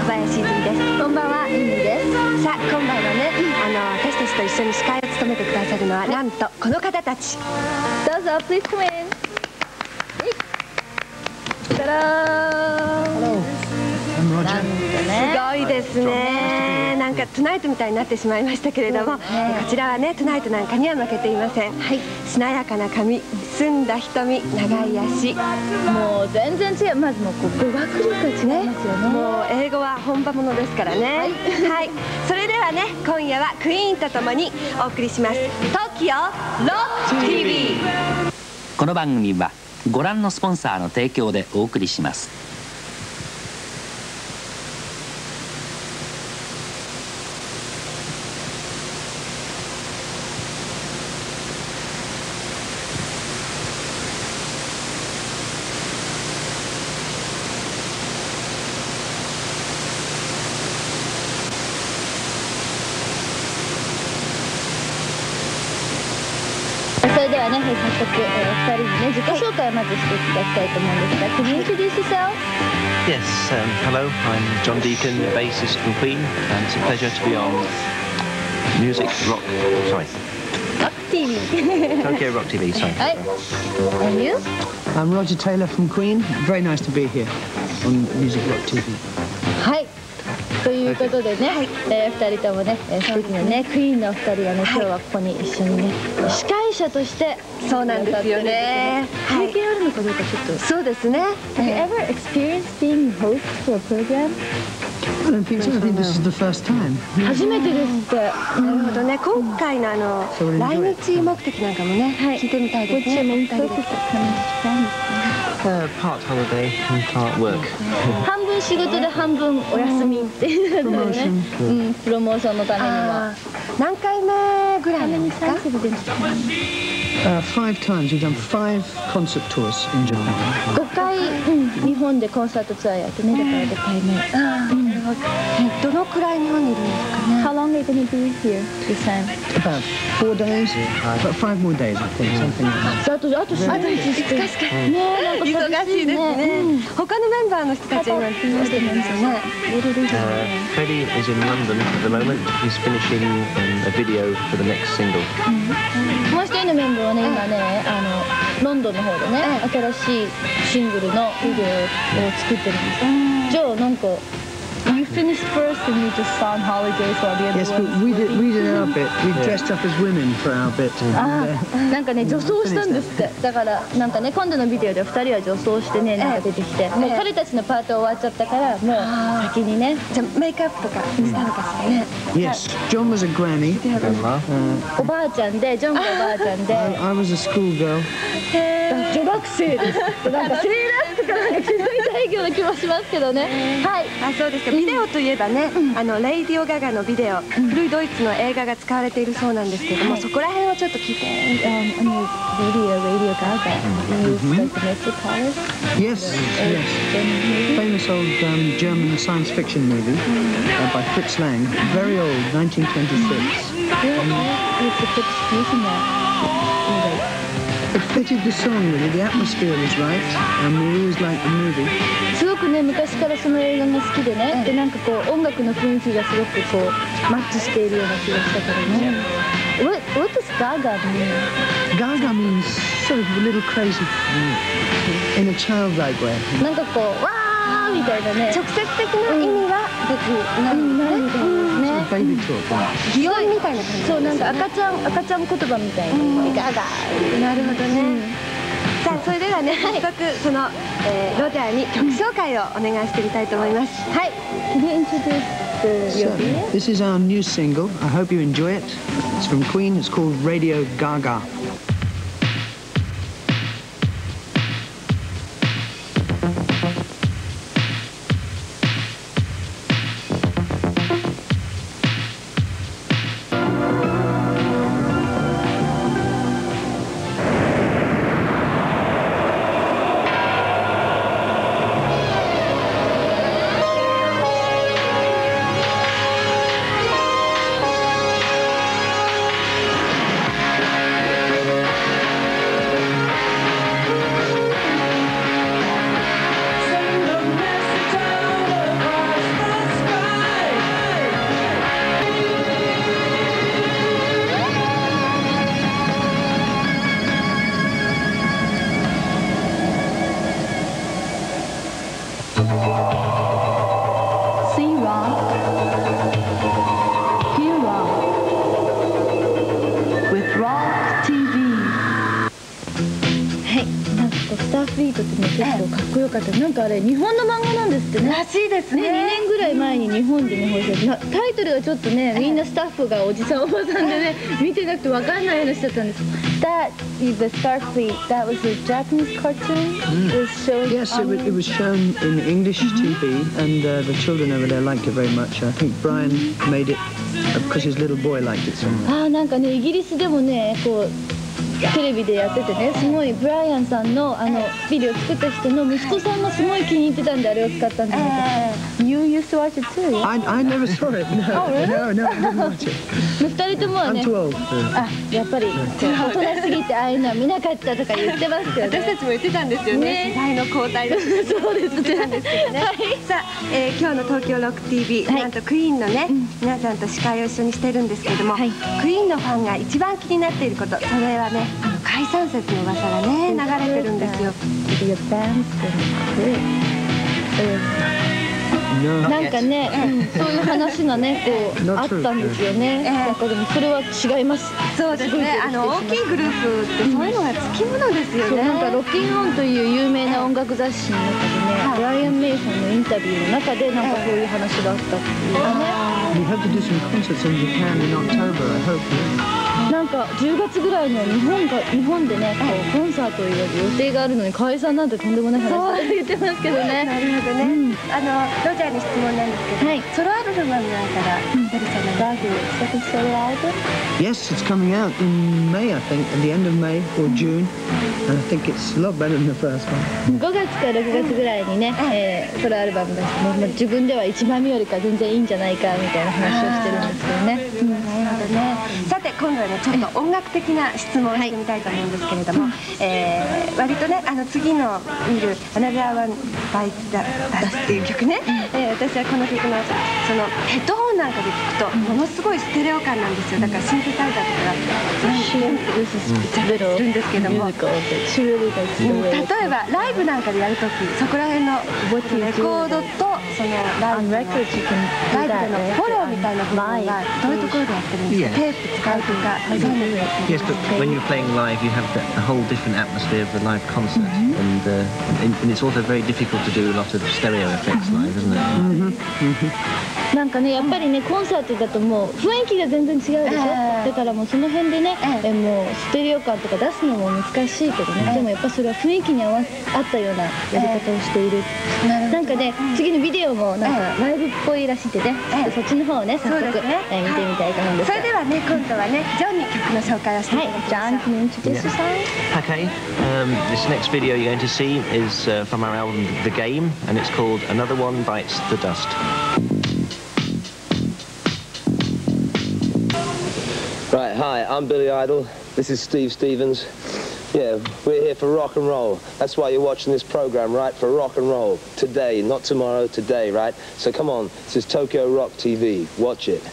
林泉です。 こんばんは、ゆみです。 さあ、今晩はね、私たちと一緒に司会を務めてくださるのは、なんとこの方たち。 どうぞ、please come in。たらー。 Hello, I'm Roger. すごいですね。なんかトゥナイトみたいになってしまいましたけれども、こちらはね、トゥナイトなんかには負けていません。はい。しなやかな髪、澄んだ瞳、長い足。 もう全然違う。まずもう語学力が違いますよね。 もう英語は本場ものですからね。はい。それではね、今夜はクイーンとともにお送りします。TOKIO ROCK TV。 この番組はご覧のスポンサーの提供でお送りします。 それではね、早速、お二人にね、自己紹介をまずしていただきたいと思うんですが、Can you introduce yourself? Yes, hello, I'm John Deacon, bassist from Queen, and it's a pleasure to be on Music Rock, sorry, Rock TV. Tokyo Rock TV, sorry. はい。And you? I'm Roger Taylor from Queen. Very nice to be here on Music Rock TV. はい。ということでね、二人ともね、素敵なね、クイーンのお二人がね、今日はここに一緒にね、司会者としてそうなんですよね。 経験あるのかどうかちょっと。 そうですね。 Have you ever experienced being host for a program? I don't think so. I think this is the first time. 初めてですって。 なるほどね。今回の来日目的なんかもね、聞いてみたいですね。 What's your main focus of coming to Japan? Part holiday and part work. 半分仕事で半分お休みっていうのでね、プロモーションのためには。 何回目ぐらいなんですか ？5 times. We've done 5 concert tours in Japan. 5回、日本でコンサートツアーやってね、だから5回目。 どのくらい日本にいるんですかね。 How long are you going to be here this time? About 4 days. About 5 more days, I think. Something like that. あと1日しかね、 忙しいですね。他のメンバーの人たちは今どうしてるんですよね。 Freddie is in London at the moment. He's finishing a video for the next single. もう一人のメンバーはね、今ね、ロンドンの方でね、新しいシングルのビデオを作ってるんです。じゃあなんかYou finished first and you just saw on holidays while the other Yes, but we did our bit. We dressed up as women for our bit. なんかね、女装したんですって。だからなんかね、今度のビデオで2人は女装してね、なんか出てきて、もう彼たちのパート終わっちゃったから、もう先にね。 じゃあメイクアップとかしたのかしらね。 Yes, John was a granny. おばあちゃんで、ジョンがおばあちゃんで。 I was a schoolgirl. 女学生です。なんかセーラー服からね、気づいたような気もしますけどね。はい。 あ、そうですか。ビデオといえばね、レイディオ・ガガのビデオ、古いドイツの映画が使われているそうなんですけども、そこら辺をちょっと聞いて。 Radio Gaga. Like the Mr. Palace? Yes, yes. Famous old German science fiction movie by Fritz Lang. Very old, 1926. It's a Fritz using that. It fitted the song really. The atmosphere was right, and we always liked the movie. すごくね、昔からその映画が好きでね、でなんかこう音楽の雰囲気がすごくこうマッチしているような気がしたからね。What does Gaga mean? Gaga means sort of a little crazy in a childlike way. なんかこうわーみたいなね。 直接的な意味は別にないみたいですね。 Baby talk. 擬音みたいな感じ。 そう、なんか赤ちゃん言葉みたいな。ガガー。 なるほどね。さあ、それではね、早速そのロジャーに曲紹介をお願いしてみたいと思います。 はい。Can you introduce your video? This is our new single. I hope you enjoy it. It's from Queen. It's called Radio Gaga. ターフリートってね結構かっこよかった。なんかあれ日本の漫画なんですってね。 らしいですね。 2年ぐらい前に日本でね放送して、タイトルがちょっとねみんなスタッフがおじさんおばさんでね見てなくて分かんないようにしちゃったんです。That the Starfleet, that was a Japanese cartoon. It was shown. Yes, it was shown in English TV, and the children over there liked it very much. I think Brian made it because his little boy liked it so much. なんかねイギリスでもねこうテレビでやっててね、すごいブライアンさんのビデオ作った人の息子さんがすごい気に入ってたんであれを使ったんじゃないか。You used to watch it too? I never saw it. No, no, I didn't watch it. 2人ともはね、 I'm too old. やっぱり大人すぎてああいうのは見なかったとか言ってますけどね。 私たちも言ってたんですよね。世代の交代です。 そうですね。 さあ、今日の東京ロック TV、なんとクイーンのね、皆さんと司会を一緒にしてるんですけれども、クイーンのファンが一番気になっていること、それはね、解散説の噂がね流れてるんですよ。 なんかね、そういう話がねこうあったんですよね。なんかでもそれは違います。 そうですね。大きいグループってそういうのがつきものですよね。 なんかロッキンオンという有名な音楽雑誌の中でね、ブライアン・メイさんのインタビューの中でなんかそういう話があったっていうね。 We hope to do some concerts in Japan in October. I hope. なんか10月ぐらいの日本でねコンサートをやる予定があるのに解散なんてとんでもない話だって言ってますけどね。 なるほどね。ロジャーに質問なんですけど、ソロアルバムなんかが出るそうなんです。Second solo album? Yes, it's coming out in May, I think, at the end of May or June. And I think it's a lot better than the first one. 5月か6月ぐらいにね、ソロアルバム出して、自分では1枚目よりか全然いいんじゃないかみたいな話をしてるんですけどね。 なるほどね。さて今度はねちょっと音楽的な質問をしてみたいと思うんですけれども、割とね次の見る「Another One Bites the Dust」っていう曲ね、私はこの曲のそのヘッドホンなんかで聴くとものすごいステレオ感なんですよ。だからシンセサイザーとかするんですけども、例えばライブなんかでやるときそこら辺のレコードとそのライブでのフォローみたいな部分はどういうところでやってるんですか？テープ使うとか。 Yes, but when you're playing live, you have a whole different atmosphere of a live concert, and it's also very difficult to do a lot of stereo effects live, isn't it? なんかねやっぱりねコンサートだともう雰囲気が全然違うでしょ。だからもうその辺でねもうステレオ感とか出すのも難しいけどね、でもやっぱそれは雰囲気に合ったようなやり方をしている。なんかね次のビデオもなんかライブっぽいらしくてね、そっちの方をね早速見てみたいと思うんです。 それではね今度はねジョンに曲の紹介をしていただきましょう。 John, can you introduce yourself? Okay, this next video you're going to see is from our album The Game, and it's called Another One Bites the Dust. Right, hi, I'm Billy Idol. This is Steve Stevens. Yeah, we're here for rock and roll. That's why you're watching this program, right? For rock and roll. Today, not tomorrow, today, right? So come on, this is Tokyo Rock TV. Watch it.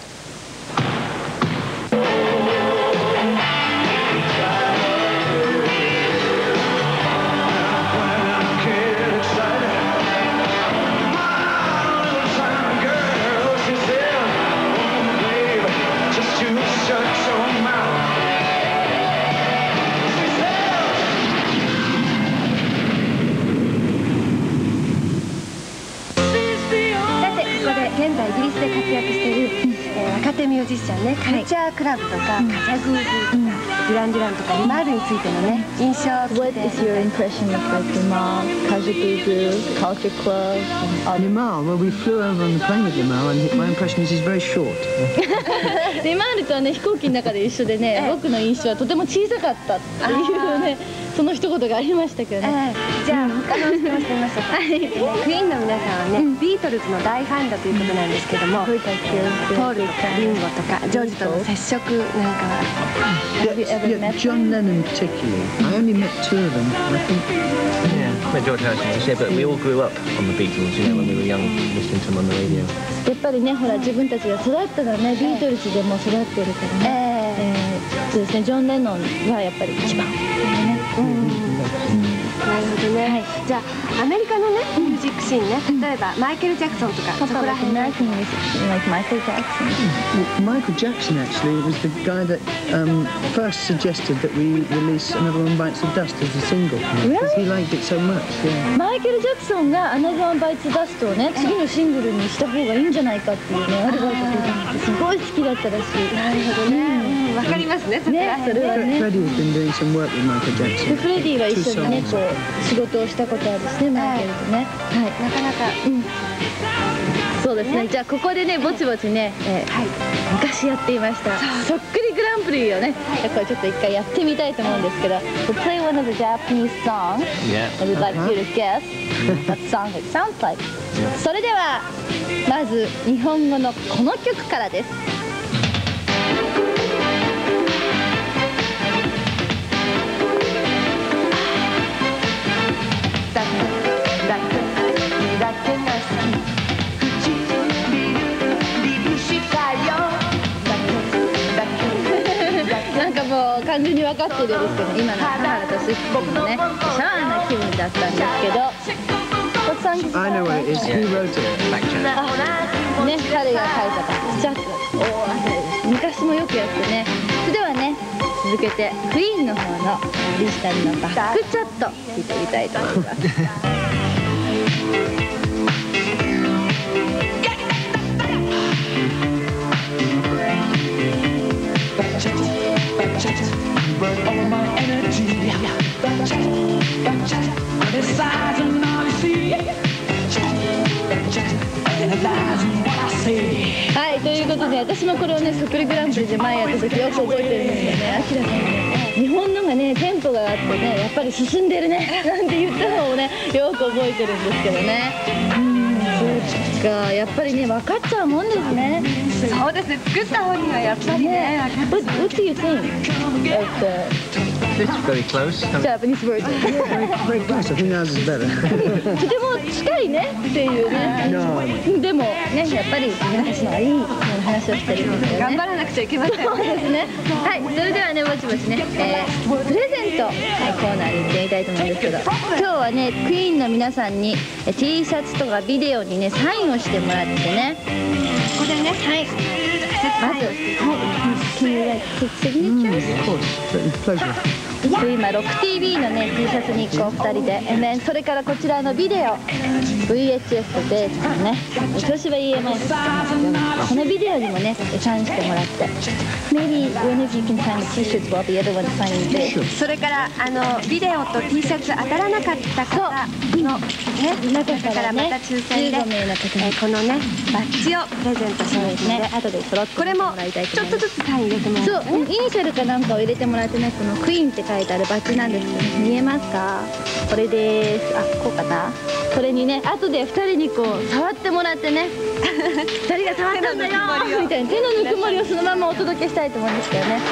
若手ミュージシャンね、カルチャークラブとか、カジャグーズとか、デュラン・デュランとか、リマールについてのね、印象を聞いて。 What is your impression of like Limahl, Kajagoogoo, Culture Club? Limahl, well, we flew over on the plane with Limahl, and my impression is he's very short. リマールとはね飛行機の中で一緒でね、僕の印象はとても小さかったっていうねその一言がありましたけどね。 じゃあ他の質問してみましょうか。クイーンの皆さんはね、ビートルズの大ファンだということなんですけども、ポール、リンゴとかジョージとの接触なんかは。 Yeah, John Lennon particularly. I only met two of them, I think. Yeah, met George Harrison, yeah, but we all grew up on the Beatles, you know, when we were young, listening to them on the radio. やっぱりねほら自分たちが育ったのはねビートルズでも育ってるからね。そうですね、ジョン・レノンはやっぱり一番。 なるほどね。じゃあアメリカのねミュージジックシーンね、例えばマイケル・ジャクソンとかそこら辺。 American music, like Michael Jackson. Michael Jackson actually was the guy that first suggested that we release Another One Bites the Dust as a single because he liked it so much. Yeah. マイケル・ジャクソンが Another One Bites the Dust をね、次のシングルにした方がいいんじゃないかっていうね、アドバイスをくれたんです。すごい好きだったらしい。 なるほどね。わかりますね。そこら辺それはね。 Freddie has been doing some work with Michael Jackson. フレディは一緒にね、こう仕事をしたことあるですね、マイケルとね。はい。 なかなか。 そうですね。じゃあここでね、ぼちぼちね、昔やっていましたそっくりグランプリをね、これちょっと一回やってみたいと思うんですけど、We'll play one of the Japanese songs and we'd like you to guess what song it sounds like. それではまず日本語のこの曲からです。なんかもう完全に分かってるんですけど、今の田原俊彦君のね、シャワーな気分だったんですけど、What song is I know what it is. Who wrote it? Back check. ね、彼が書いたバックチャット、昔もよくやってね。それではね、続けてクイーンの方のオリジナルのバックチャット聞いてみたいと思います。はい、ということで私もこれをね、そっくりグランプリで前やった時よく覚えてるんですよね。明らかにね、日本のがね、テンポがあってね、やっぱり進んでるねなんて言ったのをね、よく覚えてるんですけどね。そうか、やっぱりね、分かっちゃうもんですね。 そうですね、作った方にはやっぱりね。 What do you think of the It's very close. Japanese version? Very close. I think ours is better. とても近いねっていうね。でもね、やっぱり昔のはいい話をしてるんですよね。 頑張らなくちゃいけません。 そうですね。はい、それではね、ぼちぼちね、プレゼント、コーナーに行ってみたいと思うんですけど、今日はね、クイーンの皆さんに T シャツとかビデオにね、サインをしてもらってね。 ここでね、 はい。まず、Can you like take signatures? Of course. Pleasure. 今 6TV のね T シャツにこう2人で、then それからこちらのビデオ VHS とデータのね、調子は EMI ですけど、このビデオにもねサインしてもらって、 Maybe one of you can sign the T-shirts while the other one signing the それからビデオと T シャツ当たらなかった方のね、 中からまた抽選で 15名の方にこのねバッジをプレゼントしますので、 後で揃ってこれももらいたいとちょっ思います。 とずつサイン入れてもらそうう、 んですね。 イニシャルかなんかを入れてもらってね、このクイーンって書いてあるバッジなんですけど、見えますか？これです。あ、こうかな。これにね、後で2人にこう触ってもらってね2人が触ったんだよみたいな手のぬくもりをそのままお届けしたいと思うんですけどね。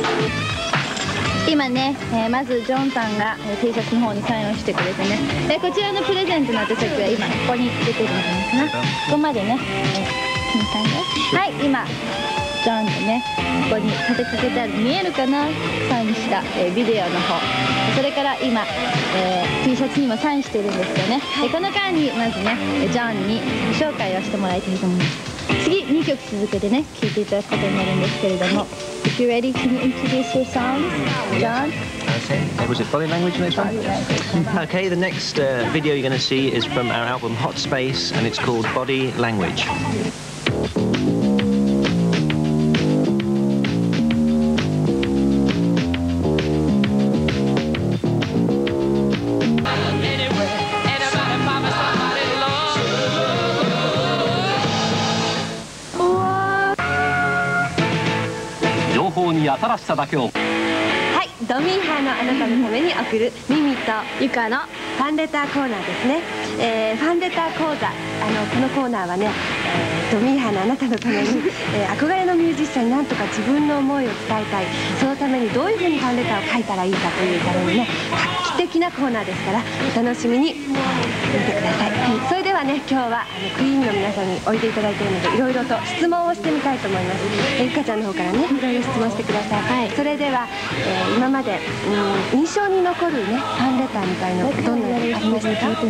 今ね、まずジョンさんが T シャツの方にサインをしてくれてね、こちらのプレゼントの宛先は今ここに出てるんじゃないかな。ここまでね、金さんがはい、今ジョンでね、ここに立てかけてある、見えるかな、サインした、ビデオの方、それから今、T シャツにもサインしているんですよね。この間にまずね、ジョンに紹介をしてもらいたいと思います。次2曲続けてね、聴いていただくことになるんですけれども、If you're ready, can you introduce your songs, John? Okay, was it body language next one? Okay, the next video you're going to see is from our album Hot Space, and it's called Body Language. 情報に新しさだけを。 はい、ドミーハーのあなたのために送るミミとユカのファンレターコーナーですね。ファンレター講座、このコーナーはね、ドミーハーのあなたのために、憧れのミュージシャンになんとか自分の思いを伝えたい、そのためにどういうふうにファンレターを書いたらいいかというためにね、画期的的なコーナーですから、お楽しみに見てください。それではね、今日はクイーンの皆さんにおいでいただいているので、いろいろと質問をしてみたいと思います。ゆかちゃんの方からね、いろいろ質問してください。それでは、今まで印象に残るね、ファンレターみたいなのどんなのありましたか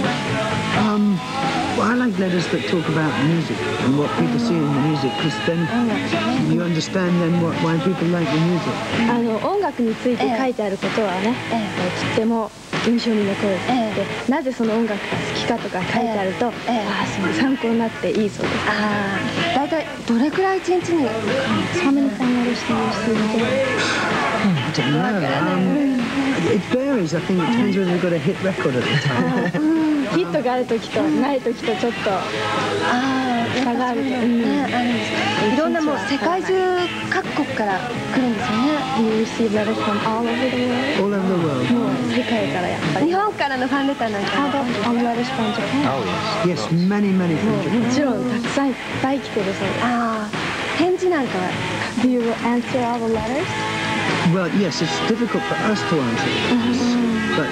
？Well, I like letters that talk about music and what people see in the music, because then you understand then why people like the music. 音楽について書いてあることはね、とっても印象に残るで、なぜその音楽が好きかとか書いてあると、そう参考になっていいそうです。 だいたいどれくらい一日に How many fan letters do you receive? I don't know. It varies. I think it depends whether they've got a hit record at the time. ヒットがある時とない時とちょっと差があると。 いろんなもう世界中各国から来るんですよね。 You receive letters from all over the world. All over the world. もう世界からやっぱり。 日本からのファンレターなんか How about letters from Japan? Oh, yes. Yes, many from も Japan. ちろんたくさんいっぱい来てるそうです。 返事なんかは Do you answer all the letters? Well, yes, it's difficult for us to answer, but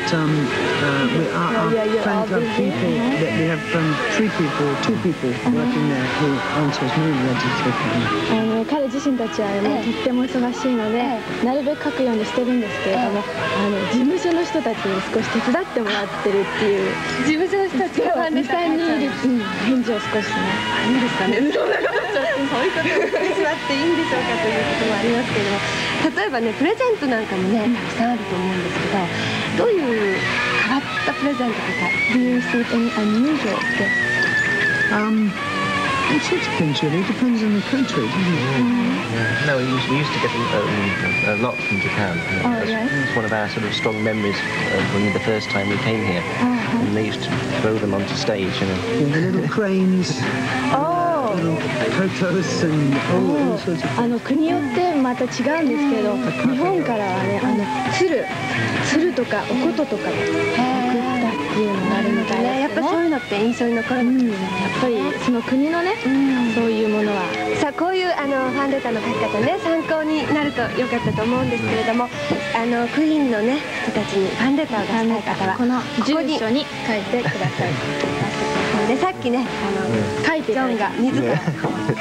our fan club people, we have 2 people working there who answer as many letters as they can. 彼自身たちはもうとっても忙しいので、なるべく書くようにしてるんですけれども、事務所の人たちに少し手伝ってもらってるっていう。 事務所の人たちがファンレターに返事を少しね。 いいですかね。そういうことをしてしまっていいんでしょうかということもありますけれども、例えばね、プレゼントなんかもね、たくさんあると思うんですけど、どういう変わったプレゼントとか Do you receive any unusual gifts? All sorts of things really. It depends on the country, doesn't it? No, we used to get a lot from Japan. It's one of our sort of strong memories when the first time we came here. And they used to throw them onto stage, you know. The little cranes. Little kotos and all sorts of 国によってまた違うんですけど、日本からはね、鶴とかおこととかで送ったっていうのがあるみたいですね。 やっぱそういうのって印象に残るんですね。 やっぱりその国のね、そういうものは。 さあ、こういうファンレターの書き方ね、参考になるとよかったと思うんですけれども、クイーンのね人たちにファンレターを出したい方はこの住所に書いてください。 で、さっきね、 書いてジョンが自ら書いて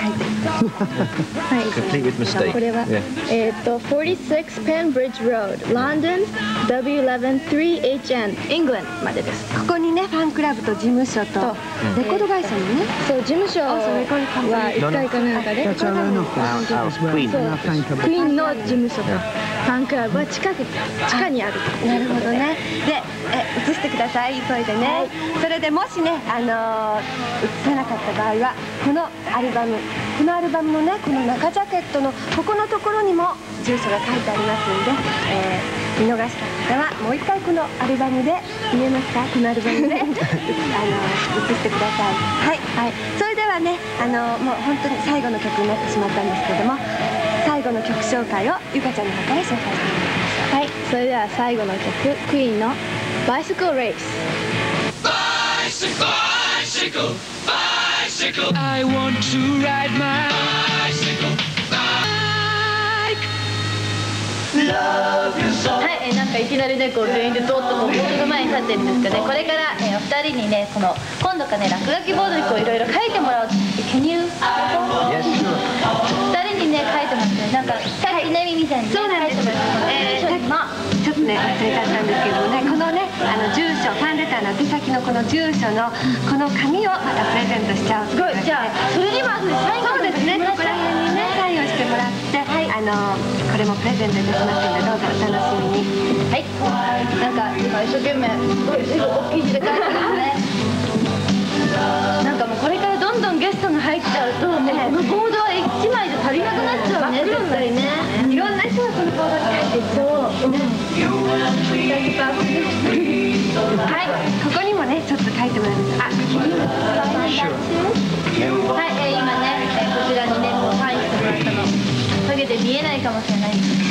Complete with mistake. これは46 Penbridge Road, London, W11 3HN, England までです。 ここにね、ファンクラブと事務所とレコード会社にね、 そう、事務所は1階かなんかで、 That's our own office as well. Queen. Our fan club. クイーンの事務所とファンクラブは地下にあると。 なるほどね。で、映してください、急いでね。それでもしね、映せなかった場合は、このアルバムのね、この中ジャケットのここのところにも住所が書いてありますんで、見逃した方はもう一回このアルバムで、見えますか、このアルバムで映してください。はい、それではね、もう本当に最後の曲になってしまったんですけれども、最後の曲紹介をゆかちゃんの方から紹介してもらいましょう。 はい、それでは最後の曲、クイーンの Bicycle Race。Bicycle, bicycle, I want to ride my bicycle, bike. Love you so. はい、なんかいきなりね、こう全員でドッとこうボードの前に立ってるんですかね。これから、お二人にね、今度からね、落書きボードにこういろいろ書いてもらう。Can you? Yes, sure. 二人にね、書いてますね。なんかさっきね、ミミさんにね、 そうなんです。ちょっとね、忘れちゃったんですけどもね、このね、住所、ファンレターの宛先のこの住所のこの紙をまたプレゼントしちゃう。すごい。じゃあそれにもサイン。そうですね。ここら辺にね、サインをしてもらって、これもプレゼントいたしますので、どうぞお楽しみに。はい。なんか今一生懸命すごい大きい字で書いてますね。なんかもうこれからどんどんゲストが入っちゃうと、もうこのボードは1枚じゃ足りなくなっちゃうね。絶対ね。いろんな人がこのボードに書いてると。はい、ここにもね、ちょっと書いてもらいます。はい、今ね、こちらにね、こうサインしてもらったの。下げて見えないかもしれないんです